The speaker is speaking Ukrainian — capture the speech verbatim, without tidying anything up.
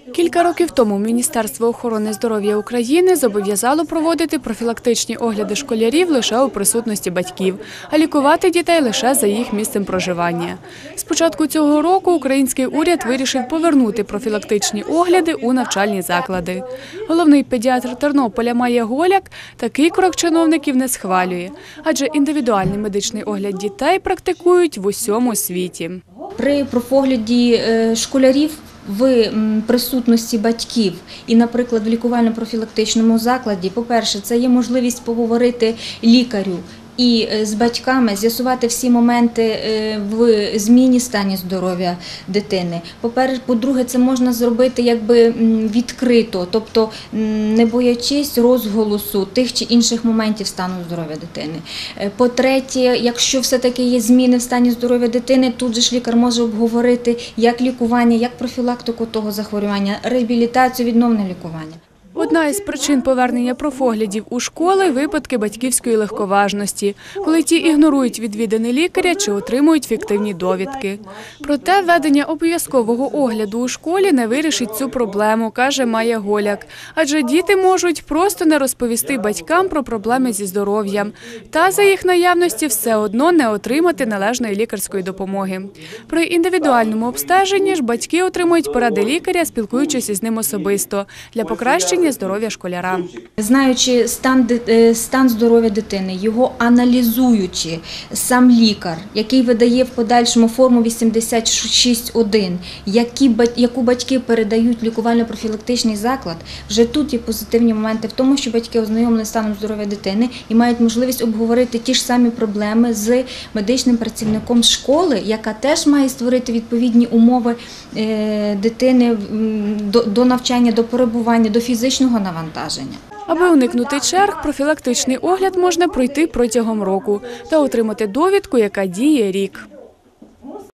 Кілька років тому Міністерство охорони здоров'я України зобов'язало проводити профілактичні огляди школярів лише у присутності батьків, а лікувати дітей лише за їх місцем проживання. З початку цього року український уряд вирішив повернути профілактичні огляди у навчальні заклади. Головний педіатр Тернополя Майя Голяк такий крок чиновників не схвалює, адже індивідуальний медичний огляд дітей практикують в усьому світі. При профогляді школярів в присутності батьків і, наприклад, в лікувально-профілактичному закладі, по-перше, це є можливість поговорити лікарю і з батьками, з'ясувати всі моменти в зміні стані здоров'я дитини. По-друге, це можна зробити якби відкрито, тобто не боячись розголосу тих чи інших моментів стану здоров'я дитини. По-третє, якщо все-таки є зміни в стані здоров'я дитини, тут же ж лікар може обговорити як лікування, як профілактику того захворювання, реабілітацію, відновне лікування. Одна із причин повернення профоглядів у школи – випадки батьківської легковажності, коли ті ігнорують відвідини лікаря чи отримують фіктивні довідки. Проте введення обов'язкового огляду у школі не вирішить цю проблему, каже Майя Голяк. Адже діти можуть просто не розповісти батькам про проблеми зі здоров'ям та за їх наявності все одно не отримати належної лікарської допомоги. При індивідуальному обстеженні ж батьки отримують поради лікаря, спілкуючись із ним особисто, для покращення здоров'я школяра. Знаючи стан, стан здоров'я дитини, його аналізуючи, сам лікар, який видає в подальшому форму вісімдесят шість один, які, яку батьки передають в лікувально-профілактичний заклад, вже тут є позитивні моменти в тому, що батьки ознайомлені з станом здоров'я дитини і мають можливість обговорити ті ж самі проблеми з медичним працівником школи, яка теж має створити відповідні умови дитини до навчання, до перебування, до фізичного навантаження. Аби уникнути черг, профілактичний огляд можна пройти протягом року та отримати довідку, яка діє рік.